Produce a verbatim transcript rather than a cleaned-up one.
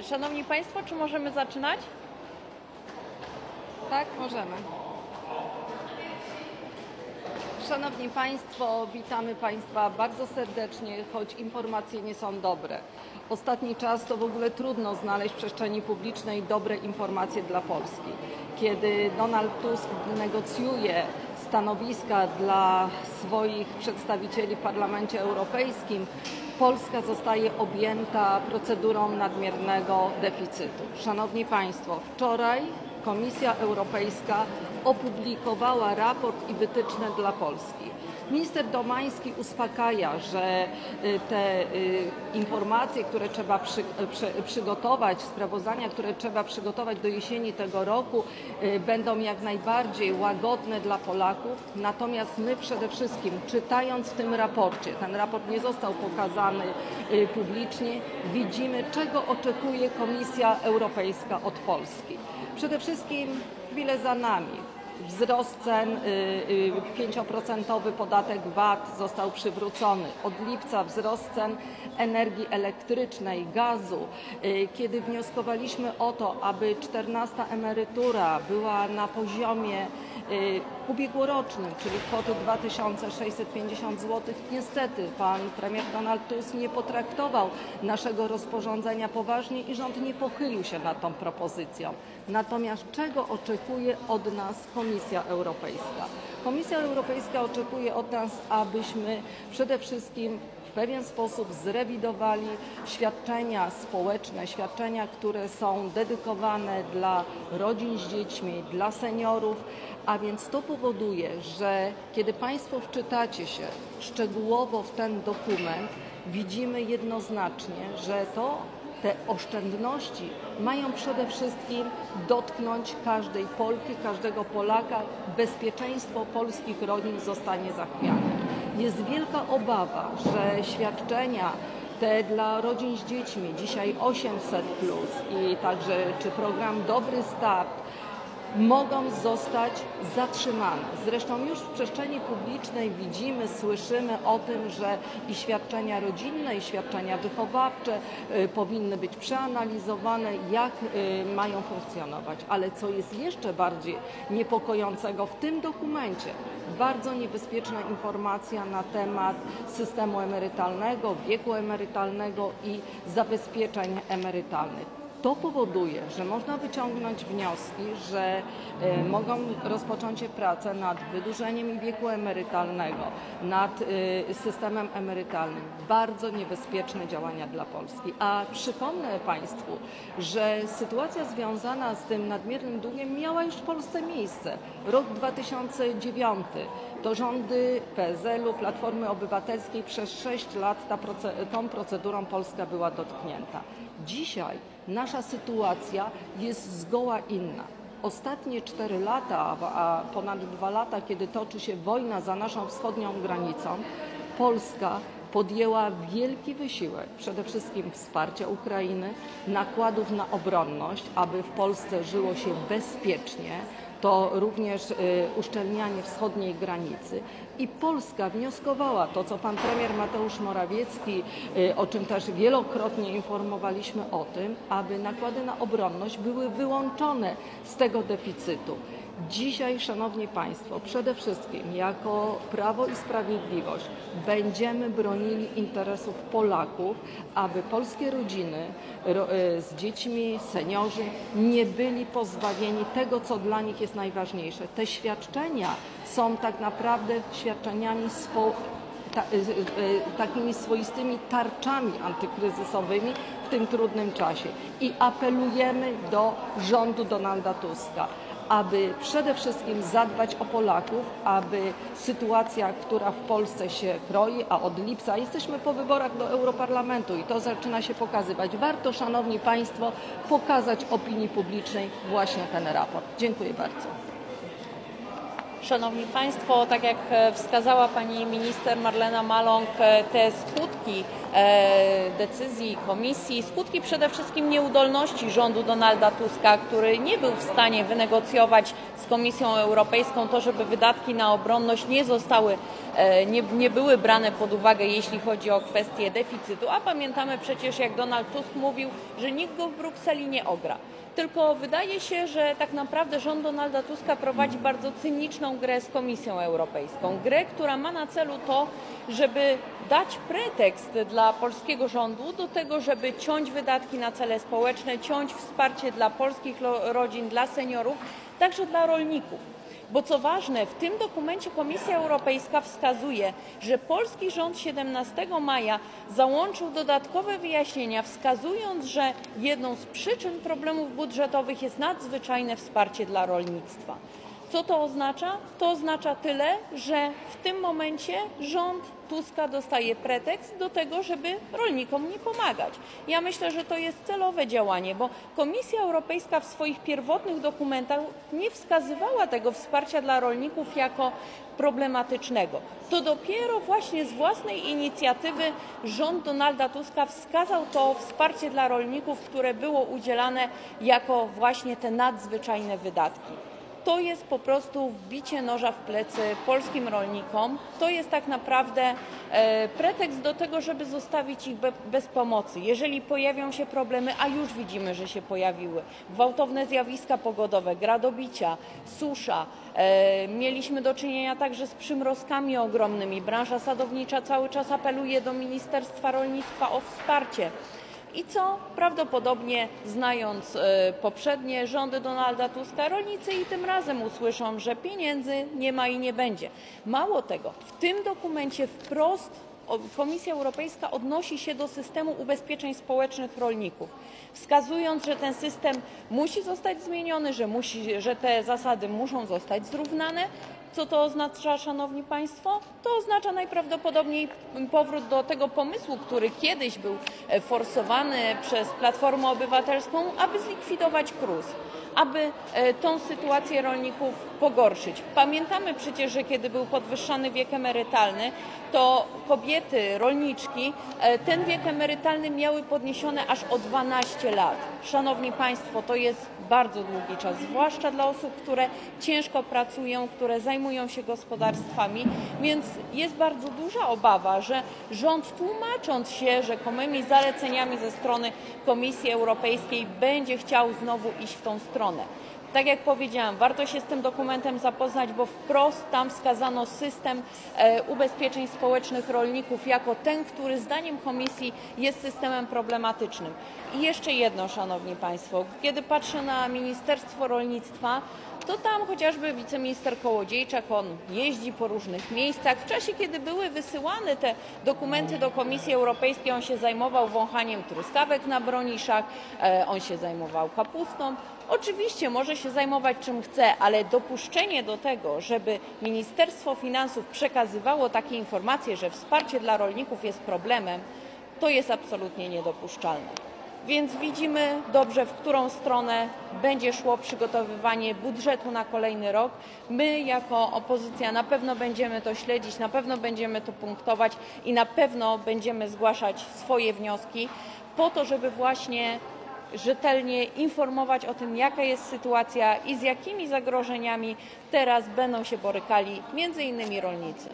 Szanowni Państwo, czy możemy zaczynać? Tak, możemy. Szanowni Państwo, witamy Państwa bardzo serdecznie, choć informacje nie są dobre. Ostatni czas to w ogóle trudno znaleźć w przestrzeni publicznej dobre informacje dla Polski. Kiedy Donald Tusk negocjuje stanowiska dla swoich przedstawicieli w Parlamencie Europejskim, Polska zostaje objęta procedurą nadmiernego deficytu. Szanowni Państwo, wczoraj Komisja Europejska opublikowała raport i wytyczne dla Polski. Minister Domański uspokaja, że te informacje, które trzeba przy, przy, przygotować, sprawozdania, które trzeba przygotować do jesieni tego roku, będą jak najbardziej łagodne dla Polaków. Natomiast my przede wszystkim, czytając w tym raporcie, ten raport nie został pokazany publicznie, widzimy, czego oczekuje Komisja Europejska od Polski. Przede wszystkim chwilę za nami. Wzrost cen, pięcioprocentowy podatek V A T został przywrócony. Od lipca wzrost cen energii elektrycznej, gazu. Kiedy wnioskowaliśmy o to, aby czternasta emerytura była na poziomie ubiegłorocznym, czyli kwoty dwa tysiące sześćset pięćdziesiąt złotych, niestety pan premier Donald Tusk nie potraktował naszego rozporządzenia poważnie i rząd nie pochylił się nad tą propozycją. Natomiast czego oczekuje od nas Komisja Europejska? Komisja Europejska oczekuje od nas, abyśmy przede wszystkim w pewien sposób zrewidowali świadczenia społeczne, świadczenia, które są dedykowane dla rodzin z dziećmi, dla seniorów, a więc to powoduje, że kiedy Państwo wczytacie się szczegółowo w ten dokument, widzimy jednoznacznie, że to te oszczędności mają przede wszystkim dotknąć każdej Polki, każdego Polaka. Bezpieczeństwo polskich rodzin zostanie zachwiane. Jest wielka obawa, że świadczenia te dla rodzin z dziećmi, dzisiaj osiemset plus i także czy program Dobry Start, mogą zostać zatrzymane. Zresztą już w przestrzeni publicznej widzimy, słyszymy o tym, że i świadczenia rodzinne, i świadczenia wychowawcze y, powinny być przeanalizowane, jak y, mają funkcjonować. Ale co jest jeszcze bardziej niepokojącego w tym dokumencie, bardzo niebezpieczna informacja na temat systemu emerytalnego, wieku emerytalnego i zabezpieczeń emerytalnych. To powoduje, że można wyciągnąć wnioski, że y, mogą rozpocząć się prace nad wydłużeniem wieku emerytalnego, nad y, systemem emerytalnym. Bardzo niebezpieczne działania dla Polski. A przypomnę Państwu, że sytuacja związana z tym nadmiernym długiem miała już w Polsce miejsce. Rok dwa tysiące dziewiąty. To rządy P S L u, Platformy Obywatelskiej przez sześć lat ta proce tą procedurą Polska była dotknięta. Dzisiaj nasza sytuacja jest zgoła inna. Ostatnie cztery lata, a ponad dwa lata, kiedy toczy się wojna za naszą wschodnią granicą, Polska podjęła wielki wysiłek, przede wszystkim wsparcia Ukrainy, nakładów na obronność, aby w Polsce żyło się bezpiecznie, to również y, uszczelnianie wschodniej granicy. I Polska wnioskowała to, co pan premier Mateusz Morawiecki, y, o czym też wielokrotnie informowaliśmy o tym, aby nakłady na obronność były wyłączone z tego deficytu. Dzisiaj, Szanowni Państwo, przede wszystkim jako Prawo i Sprawiedliwość będziemy bronili interesów Polaków, aby polskie rodziny z dziećmi, seniorzy nie byli pozbawieni tego, co dla nich jest najważniejsze. Te świadczenia są tak naprawdę świadczeniami spo Ta, takimi swoistymi tarczami antykryzysowymi w tym trudnym czasie. I apelujemy do rządu Donalda Tuska, aby przede wszystkim zadbać o Polaków, aby sytuacja, która w Polsce się kroi, a od lipca jesteśmy po wyborach do Europarlamentu i to zaczyna się pokazywać. Warto, Szanowni Państwo, pokazać opinii publicznej właśnie ten raport. Dziękuję bardzo. Szanowni Państwo, tak jak wskazała Pani Minister Marlena Maląg, te skutki decyzji Komisji, skutki przede wszystkim nieudolności rządu Donalda Tuska, który nie był w stanie wynegocjować z Komisją Europejską to, żeby wydatki na obronność nie zostały, nie, nie były brane pod uwagę, jeśli chodzi o kwestię deficytu, a pamiętamy przecież, jak Donald Tusk mówił, że nikt go w Brukseli nie ogra. Tylko wydaje się, że tak naprawdę rząd Donalda Tuska prowadzi bardzo cyniczną grę z Komisją Europejską. Grę, która ma na celu to, żeby dać pretekst dla polskiego rządu do tego, żeby ciąć wydatki na cele społeczne, ciąć wsparcie dla polskich rodzin, dla seniorów, także dla rolników. Bo co ważne, w tym dokumencie Komisja Europejska wskazuje, że polski rząd siedemnastego maja załączył dodatkowe wyjaśnienia, wskazując, że jedną z przyczyn problemów budżetowych jest nadzwyczajne wsparcie dla rolnictwa. Co to oznacza? To oznacza tyle, że w tym momencie rząd Tuska dostaje pretekst do tego, żeby rolnikom nie pomagać. Ja myślę, że to jest celowe działanie, bo Komisja Europejska w swoich pierwotnych dokumentach nie wskazywała tego wsparcia dla rolników jako problematycznego. To dopiero właśnie z własnej inicjatywy rząd Donalda Tuska wskazał to wsparcie dla rolników, które było udzielane jako właśnie te nadzwyczajne wydatki. To jest po prostu wbicie noża w plecy polskim rolnikom. To jest tak naprawdę e, pretekst do tego, żeby zostawić ich be, bez pomocy. Jeżeli pojawią się problemy, a już widzimy, że się pojawiły, gwałtowne zjawiska pogodowe, gradobicia, susza, e, mieliśmy do czynienia także z przymrozkami ogromnymi. Branża sadownicza cały czas apeluje do Ministerstwa Rolnictwa o wsparcie. I co? Prawdopodobnie, znając y, poprzednie rządy Donalda Tuska, rolnicy i tym razem usłyszą, że pieniędzy nie ma i nie będzie. Mało tego, w tym dokumencie wprost Komisja Europejska odnosi się do systemu ubezpieczeń społecznych rolników, wskazując, że ten system musi zostać zmieniony, że, musi, że te zasady muszą zostać zrównane. Co to oznacza, Szanowni Państwo? To oznacza najprawdopodobniej powrót do tego pomysłu, który kiedyś był forsowany przez Platformę Obywatelską, aby zlikwidować K R U S, aby tą sytuację rolników pogorszyć. Pamiętamy przecież, że kiedy był podwyższany wiek emerytalny, to kobiety, rolniczki, ten wiek emerytalny miały podniesiony aż o dwanaście lat. Szanowni Państwo, to jest bardzo długi czas, zwłaszcza dla osób, które ciężko pracują, które zajmują się gospodarstwami, więc jest bardzo duża obawa, że rząd, tłumacząc się rzekomymi zaleceniami ze strony Komisji Europejskiej, będzie chciał znowu iść w tą stronę. Tak jak powiedziałam, warto się z tym dokumentem zapoznać, bo wprost tam wskazano system e, ubezpieczeń społecznych rolników jako ten, który zdaniem Komisji jest systemem problematycznym. I jeszcze jedno, Szanowni Państwo, kiedy patrzę na Ministerstwo Rolnictwa, to tam chociażby wiceminister Kołodziejczak, on jeździ po różnych miejscach. W czasie, kiedy były wysyłane te dokumenty do Komisji Europejskiej, on się zajmował wąchaniem truskawek na broniszach, e, on się zajmował kapustą. Oczywiście może się zajmować czym chce, ale dopuszczenie do tego, żeby Ministerstwo Finansów przekazywało takie informacje, że wsparcie dla rolników jest problemem, to jest absolutnie niedopuszczalne. Więc widzimy dobrze, w którą stronę będzie szło przygotowywanie budżetu na kolejny rok. My jako opozycja na pewno będziemy to śledzić, na pewno będziemy to punktować i na pewno będziemy zgłaszać swoje wnioski po to, żeby właśnie rzetelnie informować o tym, jaka jest sytuacja i z jakimi zagrożeniami teraz będą się borykali między innymi rolnicy.